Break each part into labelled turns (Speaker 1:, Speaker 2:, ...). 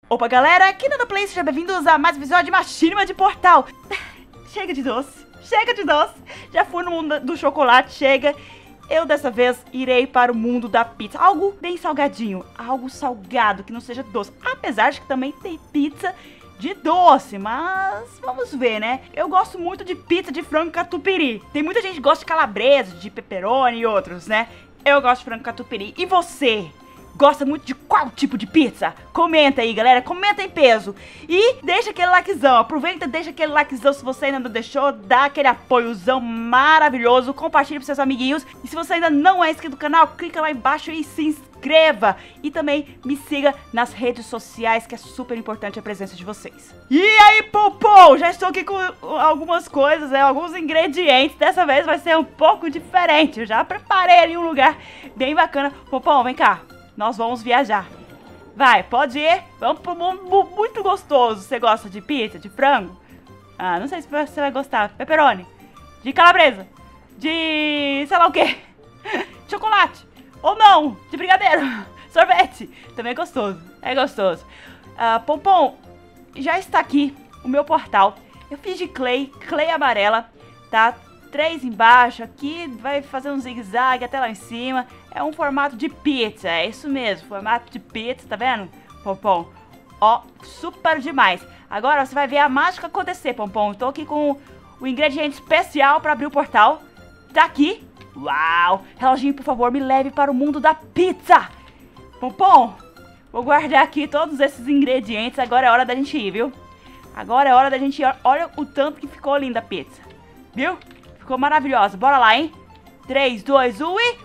Speaker 1: Opa, galera, aqui no Play, sejam bem-vindos a mais um episódio de Machinima de Portal. Chega de doce, chega de doce. Já fui no mundo do chocolate, chega. Eu dessa vez irei para o mundo da pizza. Algo bem salgadinho, algo salgado, que não seja doce. Apesar de que também tem pizza de doce, mas vamos ver, né? Eu gosto muito de pizza de frango catupiry. Tem muita gente que gosta de calabresa, de pepperoni e outros, né? Eu gosto de frango catupiry. E você? Gosta muito de qual tipo de pizza? Comenta aí, galera. Comenta em peso. E deixa aquele likezão. Aproveita e deixa aquele likezão se você ainda não deixou. Dá aquele apoiozão maravilhoso. Compartilha pros seus amiguinhos. E se você ainda não é inscrito no canal, clica lá embaixo e se inscreva. E também me siga nas redes sociais, que é super importante a presença de vocês. E aí, Popô? Já estou aqui com algumas coisas, né? Alguns ingredientes. Dessa vez vai ser um pouco diferente. Eu já preparei ali um lugar bem bacana. Popô, vem cá. Nós vamos viajar. Vai, pode ir. Vamos pro mundo muito gostoso. Você gosta de pizza, de frango? Ah, não sei se você vai gostar. Pepperoni. De calabresa. De sei lá o quê. Chocolate. Ou não. De brigadeiro. Sorvete. Também é gostoso. É gostoso. Pompom, já está aqui o meu portal. Eu fiz de clay amarela, tá? 3 embaixo, aqui vai fazer um zigue-zague até lá em cima. É um formato de pizza, é isso mesmo, formato de pizza, tá vendo, Pompom? Ó, super demais. Agora você vai ver a mágica acontecer, Pompom. Tô aqui com o ingrediente especial para abrir o portal. Tá aqui. Uau! Reloginho, por favor, me leve para o mundo da pizza. Pompom, vou guardar aqui todos esses ingredientes. Agora é hora da gente ir, viu? Agora é hora da gente ir. Olha o tanto que ficou linda a pizza. Viu? Ficou maravilhosa. Bora lá, hein? 3, 2, 1 e...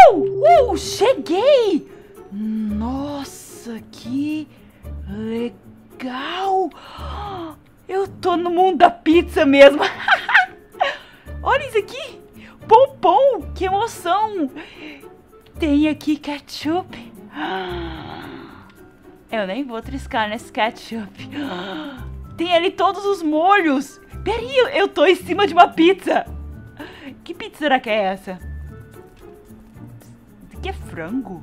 Speaker 1: Cheguei! Nossa, que legal! Eu tô no mundo da pizza mesmo. Olha isso aqui! Pompom, que emoção! Tem aqui ketchup. Eu nem vou triscar nesse ketchup. Tem ali todos os molhos. Peraí, eu tô em cima de uma pizza. Que pizza será que é essa? Isso aqui é frango?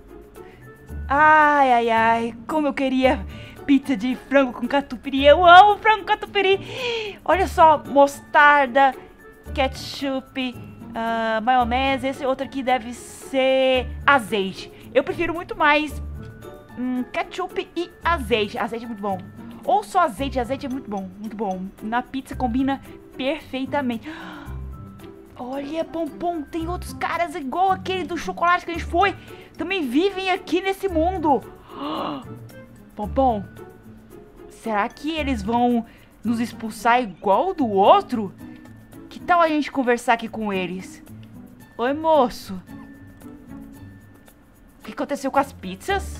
Speaker 1: Ai, ai, ai. Como eu queria pizza de frango com catupiry. Eu amo frango com catupiry. Olha só, mostarda, ketchup, maionese. Esse outro aqui deve ser azeite. Eu prefiro muito mais ketchup e azeite. Azeite é muito bom. Ou só azeite. Azeite é muito bom, muito bom. Na pizza combina perfeitamente. Olha, Pompom, tem outros caras igual aquele do chocolate que a gente foi. Também vivem aqui nesse mundo. Pompom, será que eles vão nos expulsar igual do outro? Que tal a gente conversar aqui com eles? Oi, moço. O que aconteceu com as pizzas?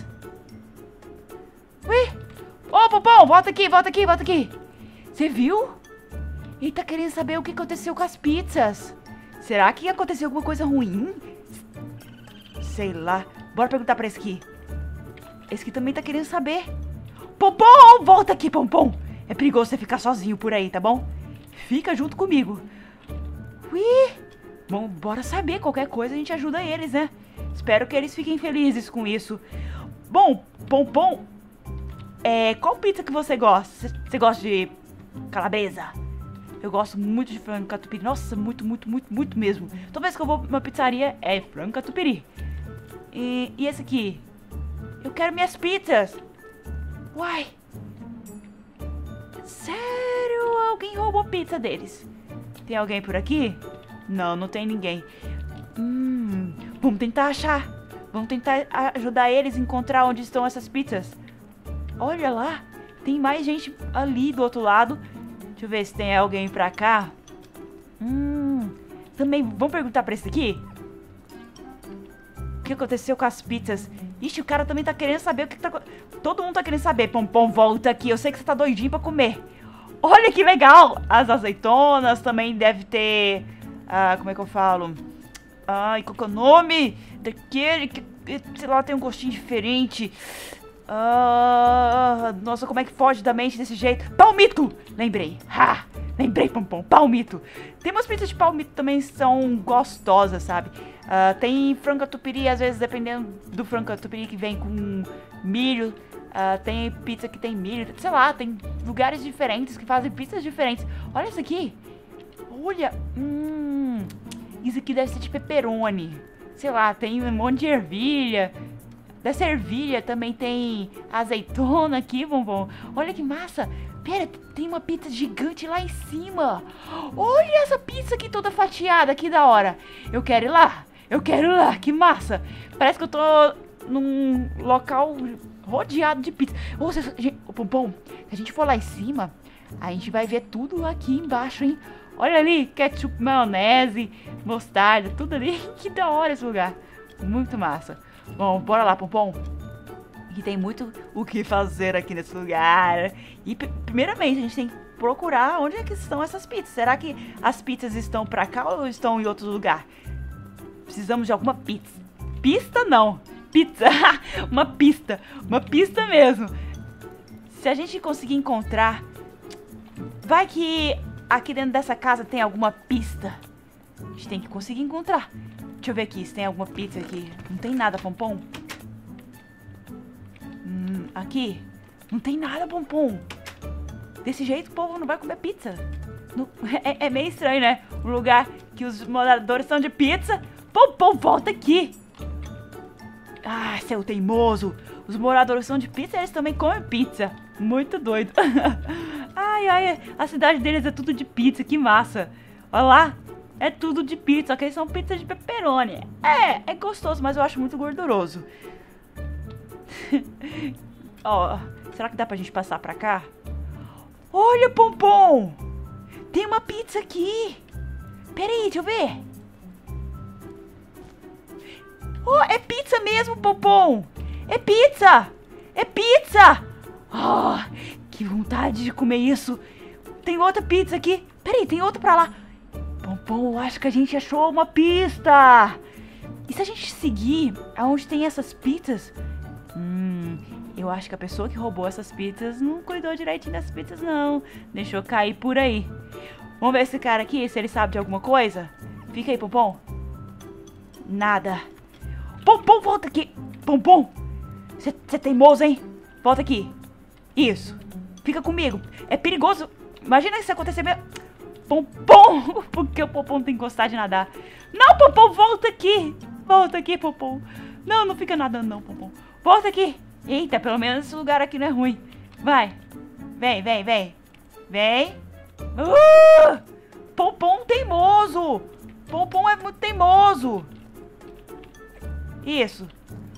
Speaker 1: Ui? Ô, Pompom, volta aqui, volta aqui, volta aqui. Você viu? Ele tá querendo saber o que aconteceu com as pizzas. Será que aconteceu alguma coisa ruim? Sei lá. Bora perguntar pra esse aqui. Esse aqui também tá querendo saber. Pompom, volta aqui, Pompom. É perigoso você ficar sozinho por aí, tá bom? Fica junto comigo. Ui. Bom, bora saber. Qualquer coisa a gente ajuda eles, né? Espero que eles fiquem felizes com isso. Bom, Pompom, qual pizza que você gosta? Você gosta de calabresa? Eu gosto muito de frango catupiry. Nossa, muito, muito, muito, muito mesmo. Toda vez que eu vou pra uma pizzaria, é frango catupiry. E esse aqui? Eu quero minhas pizzas. Uai. Sério? Alguém roubou pizza deles. Tem alguém por aqui? Não, não tem ninguém. Vamos tentar achar. Vamos tentar ajudar eles a encontrar onde estão essas pizzas. Olha lá. Tem mais gente ali do outro lado. Deixa eu ver se tem alguém pra cá. Também, vamos perguntar pra esse aqui? O que aconteceu com as pizzas? Ixi, o cara também tá querendo saber o que tá... Todo mundo tá querendo saber. Pompom, volta aqui. Eu sei que você tá doidinho pra comer. Olha que legal. As azeitonas também deve ter... como é que eu falo? Ai, qual que é o nome daquele que, sei lá, tem um gostinho diferente. Nossa, como é que foge da mente desse jeito? Palmito! Lembrei. Lembrei, Pompom. Palmito. Tem umas pizzas de palmito também que são gostosas, sabe? Tem frango catupiry, às vezes, dependendo do frango catupiry, que vem com milho. Tem pizza que tem milho, sei lá, tem lugares diferentes que fazem pizzas diferentes. Olha isso aqui. Olha, isso aqui deve ser de pepperoni. Sei lá, tem um monte de ervilha. Dessa ervilha também tem azeitona aqui, bombom. Olha que massa. Pera, tem uma pizza gigante lá em cima. Olha essa pizza aqui toda fatiada, que da hora. Eu quero ir lá. Eu quero ir lá, que massa. Parece que eu tô num local rodeado de pizza. Bombom, se a gente for lá em cima, a gente vai ver tudo aqui embaixo, hein? Olha ali, ketchup, maionese, mostarda, tudo ali. Que da hora esse lugar. Muito massa. Bom, bora lá, Pompom. E tem muito o que fazer aqui nesse lugar. E primeiramente a gente tem que procurar onde é que estão essas pizzas. Será que as pizzas estão pra cá ou estão em outro lugar? Precisamos de alguma pizza. Pista não. Pizza. Uma pista. Uma pista mesmo. Se a gente conseguir encontrar... Vai que aqui dentro dessa casa tem alguma pista. A gente tem que conseguir encontrar. Deixa eu ver aqui se tem alguma pizza aqui. Não tem nada, Pompom. Aqui. Não tem nada, Pompom. Desse jeito o povo não vai comer pizza. É meio estranho, né? Um lugar que os moradores são de pizza. Pompom, volta aqui. Ah, seu teimoso. Os moradores são de pizza e eles também comem pizza. Muito doido. Ai, a cidade deles é tudo de pizza. Que massa. Olha lá. É tudo de pizza, só que eles são pizza de pepperoni. É gostoso, mas eu acho muito gorduroso. Ó, será que dá pra gente passar pra cá? Olha, Pompom! Tem uma pizza aqui. Peraí, deixa eu ver. Oh, é pizza mesmo, Pompom! É pizza! É pizza! Oh, que vontade de comer isso. Tem outra pizza aqui. Peraí, tem outra pra lá. Pompom, eu acho que a gente achou uma pista. E se a gente seguir aonde tem essas pizzas? Eu acho que a pessoa que roubou essas pizzas não cuidou direitinho das pizzas, não. Deixou cair por aí. Vamos ver esse cara aqui, se ele sabe de alguma coisa. Fica aí, Pompom. Nada. Pompom, volta aqui. Pompom, você é teimoso, hein? Volta aqui. Isso. Fica comigo. É perigoso. Imagina se acontecer mesmo. Pompom, porque o Pompom tem que gostar de nadar. Não, Pompom, volta aqui. Volta aqui, Pompom. Não fica nadando não, Pompom. Volta aqui. Eita, pelo menos esse lugar aqui não é ruim. Vai. Vem. Pompom teimoso. Pompom é muito teimoso. Isso.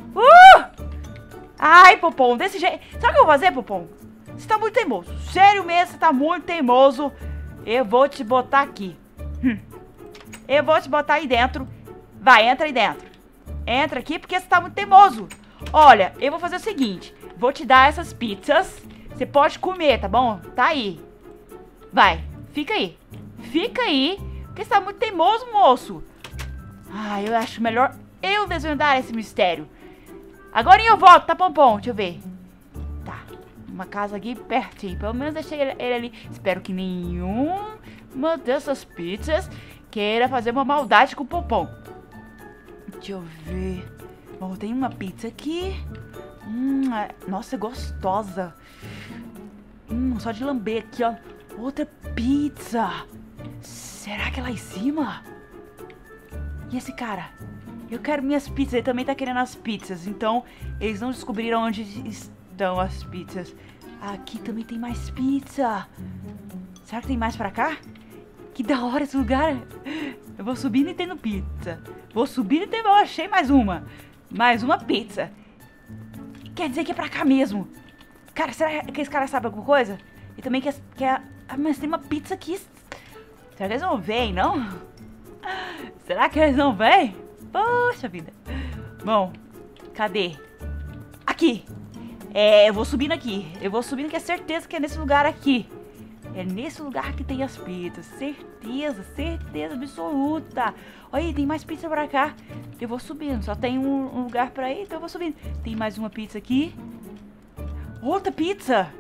Speaker 1: Ai, Pompom, desse jeito. Sabe o que eu vou fazer, Pompom? Você tá muito teimoso. Sério mesmo, você tá muito teimoso. Eu vou te botar aqui. Eu vou te botar aí dentro. Vai, entra aí dentro. Entra aqui porque você tá muito teimoso. Olha, eu vou fazer o seguinte. Vou te dar essas pizzas. Você pode comer, tá bom? Tá aí. Vai, fica aí. Fica aí, porque você tá muito teimoso, moço. Ah, eu acho melhor eu desvendar esse mistério. Agora eu volto, tá, Pompom? Deixa eu ver. Tá, uma casa aqui pertinho. Pelo menos deixei ele ali. Espero que nenhuma dessas pizzas queira fazer uma maldade com o Pompom. Deixa eu ver. Bom, tem uma pizza aqui. Nossa, é gostosa. Só de lamber aqui, ó. Outra pizza. Será que é lá em cima? E esse cara? Eu quero minhas pizzas. Ele também tá querendo as pizzas. Então, eles não descobriram onde estão as pizzas. Aqui também tem mais pizza. Será que tem mais pra cá? Que da hora esse lugar. Eu vou subindo e tendo pizza. Vou subindo e tendo... Eu achei mais uma. Mais uma pizza. Quer dizer que é pra cá mesmo. Cara, será que esse cara sabe alguma coisa? E também quer... mas tem uma pizza aqui. Será que eles não vêm, não? Será que eles não vêm? Poxa vida. Bom, cadê? Aqui. Eu vou subindo aqui. Eu vou subindo que é certeza que é nesse lugar aqui. É nesse lugar que tem as pizzas. Certeza absoluta. Olha aí, tem mais pizza pra cá. Eu vou subindo. Só tem um lugar pra ir, então eu vou subindo. Tem mais uma pizza aqui. Outra pizza.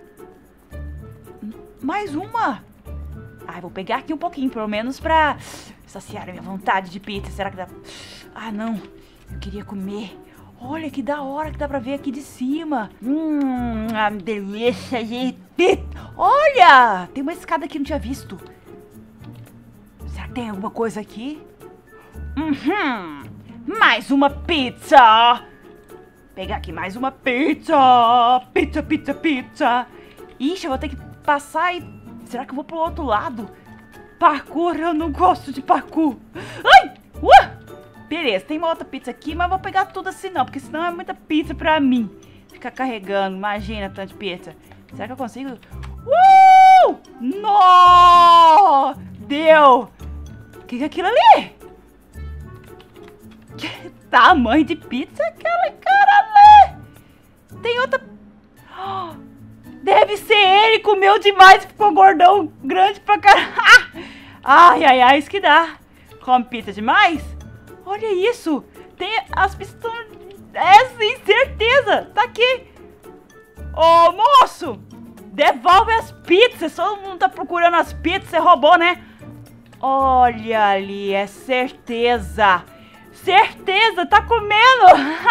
Speaker 1: Mais uma. Ai, vou pegar aqui um pouquinho, pelo menos pra saciar a minha vontade de pizza. Será que dá? Ah, não. Eu queria comer. Olha que da hora que dá pra ver aqui de cima. A delícia de pizza. Olha, tem uma escada aqui que não tinha visto. Será que tem alguma coisa aqui? Mais uma pizza. Pegar aqui mais uma pizza. Pizza, pizza, pizza. Ixi, eu vou ter que passar e... Será que eu vou pro outro lado? Parkour, eu não gosto de parkour. Ai! Beleza, tem uma outra pizza aqui, mas eu vou pegar tudo assim não, porque senão é muita pizza pra mim. Ficar carregando, imagina tanto de pizza. Será que eu consigo? Nó! Deu! O que é aquilo ali? Que tamanho de pizza é aquela cara ali? Tem outra... Deve ser ele, comeu demais e ficou gordão, grande pra caralho. Ai, ai, ai, isso que dá. Come pizza demais? Olha isso. Tem as pizzas... É sim, certeza. Tá aqui. Ô, moço. Devolve as pizzas. Todo mundo tá procurando as pizzas. Você roubou, né? Olha ali, é certeza. Certeza, tá comendo.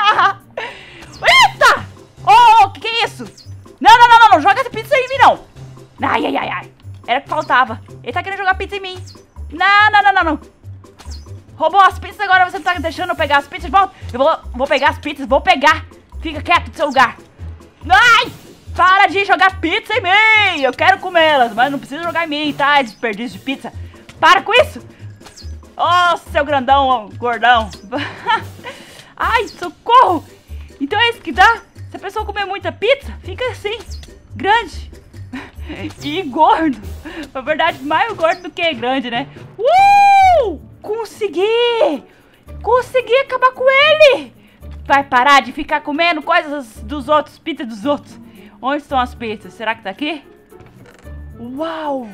Speaker 1: Eita! Ô, que é isso? Não, joga essa pizza aí em mim, não. Ai, ai, ai, ai. Era o que faltava. Ele tá querendo jogar pizza em mim. Não. Roubou as pizzas, agora você não tá deixando eu pegar as pizzas. Volta. Eu vou pegar as pizzas, vou pegar. Fica quieto no seu lugar. Ai, para de jogar pizza em mim. Eu quero comê-las, mas não precisa jogar em mim, tá? Desperdício de pizza. Para com isso. Ô, seu grandão, gordão. Ai, socorro. Então é isso que dá? Se a pessoa comer muita pizza, fica assim, grande e gordo. Na verdade, mais gordo do que grande, né? Consegui! Consegui acabar com ele! Vai parar de ficar comendo coisas dos outros, pizza dos outros. Onde estão as pizzas? Será que tá aqui? Uau!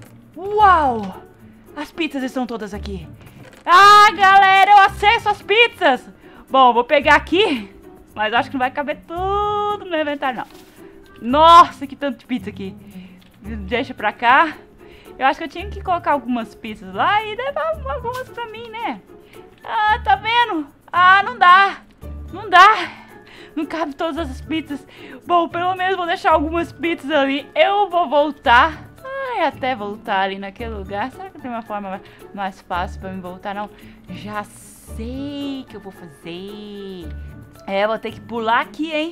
Speaker 1: As pizzas estão todas aqui. Ah, galera, eu acesso as pizzas! Bom, vou pegar aqui. Mas acho que não vai caber tudo no meu inventário, não. Nossa, que tanto de pizza aqui. Deixa pra cá. Eu acho que eu tinha que colocar algumas pizzas lá e levar algumas pra mim, né? Ah, tá vendo? Ah, não dá. Não cabe todas as pizzas. Bom, pelo menos vou deixar algumas pizzas ali. Eu vou voltar. Ai, até voltar ali naquele lugar. Será que tem uma forma mais fácil pra mim voltar? Não. Já sei o que eu vou fazer. Vou ter que pular aqui, hein?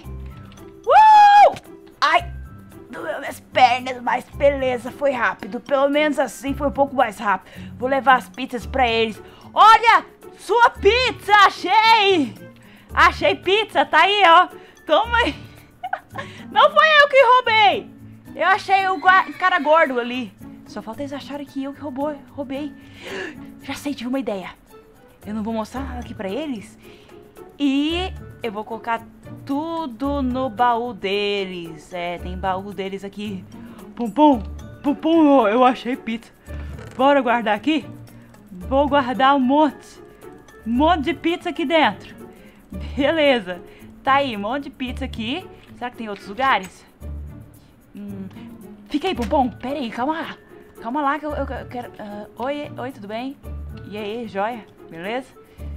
Speaker 1: Ai, doeu minhas pernas, mas beleza, foi rápido. Pelo menos assim foi um pouco mais rápido. Vou levar as pizzas pra eles. Olha, sua pizza, achei! Achei pizza, tá aí, ó. Toma aí. Não foi eu que roubei. Eu achei o cara gordo ali. Só falta eles acharem que eu que roubei. Já sei, tive uma ideia. Eu não vou mostrar nada aqui pra eles. E eu vou colocar tudo no baú deles. Tem baú deles aqui. Pum, eu achei pizza. Bora guardar aqui? Vou guardar um monte de pizza aqui dentro. Beleza. Tá aí, um monte de pizza aqui. Será que tem outros lugares? Fica aí, Pum. Pera aí, calma lá que eu quero... Oi, tudo bem? E aí, joia? Beleza?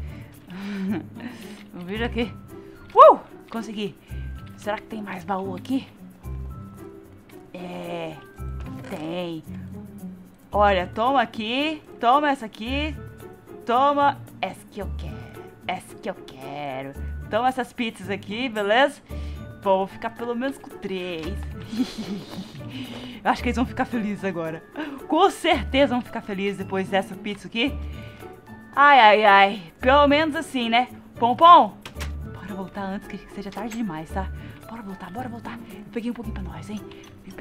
Speaker 1: Vamos vir aqui. Consegui. Será que tem mais baú aqui? Tem. Olha, toma aqui. Toma essa aqui. Toma essa que eu quero. Toma essas pizzas aqui, beleza? Bom, vou ficar pelo menos com 3. Eu acho que eles vão ficar felizes agora. Com certeza vão ficar felizes depois dessa pizza aqui. Ai. Pelo menos assim, né? Pom. Bora voltar antes que seja tarde demais, tá? Bora voltar. Eu peguei um pouquinho pra nós, hein?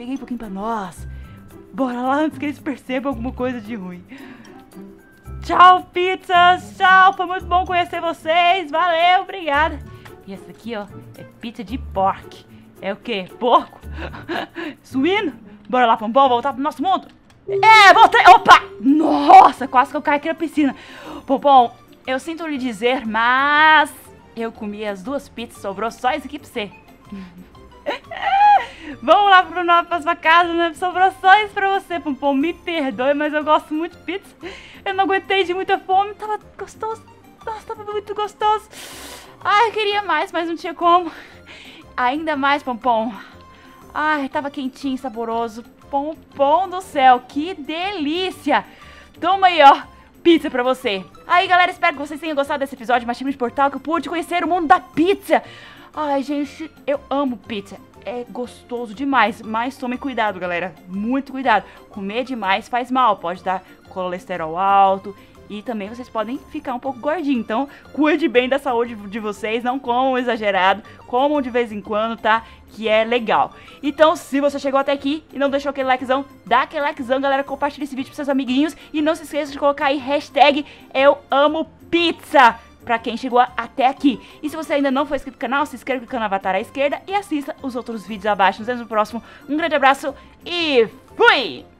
Speaker 1: Bora lá antes que eles percebam alguma coisa de ruim. Tchau, pizzas. Tchau. Foi muito bom conhecer vocês. Valeu, obrigada. E essa aqui, ó, é pizza de porco. É o quê? Porco? Suíno? Bora lá, Pom, voltar pro nosso mundo. Voltei. Opa! Nossa, quase que eu caí aqui na piscina. Pom, eu sinto lhe dizer, mas eu comi as 2 pizzas, sobrou só isso aqui pra você. Vamos lá pra próxima casa, né? Sobrou só isso pra você, Pom. Me perdoe, mas eu gosto muito de pizza. Eu não aguentei de muita fome, tava gostoso. Nossa, tava muito gostoso. Ai, eu queria mais, mas não tinha como. Ainda mais, Pompom. Ai, tava quentinho, saboroso. Pompom do céu, que delícia. Toma aí, ó, pizza pra você. Aí, galera, espero que vocês tenham gostado desse episódio de Machinima de Portal, que eu pude conhecer o mundo da pizza. Ai, gente, eu amo pizza. É gostoso demais, mas tomem cuidado, galera. Muito cuidado. Comer demais faz mal, pode dar colesterol alto. E também vocês podem ficar um pouco gordinhos. Então, cuide bem da saúde de vocês. Não comam exagerado. Comam de vez em quando, tá? Que é legal. Então, se você chegou até aqui e não deixou aquele likezão, dá aquele likezão, galera. Compartilha esse vídeo pros seus amiguinhos. E não se esqueça de colocar aí hashtag #EuAmoPizza pra quem chegou até aqui. E se você ainda não for inscrito no canal, se inscreva clicando no avatar à esquerda. E assista os outros vídeos abaixo. Nos vemos no próximo. Um grande abraço e fui!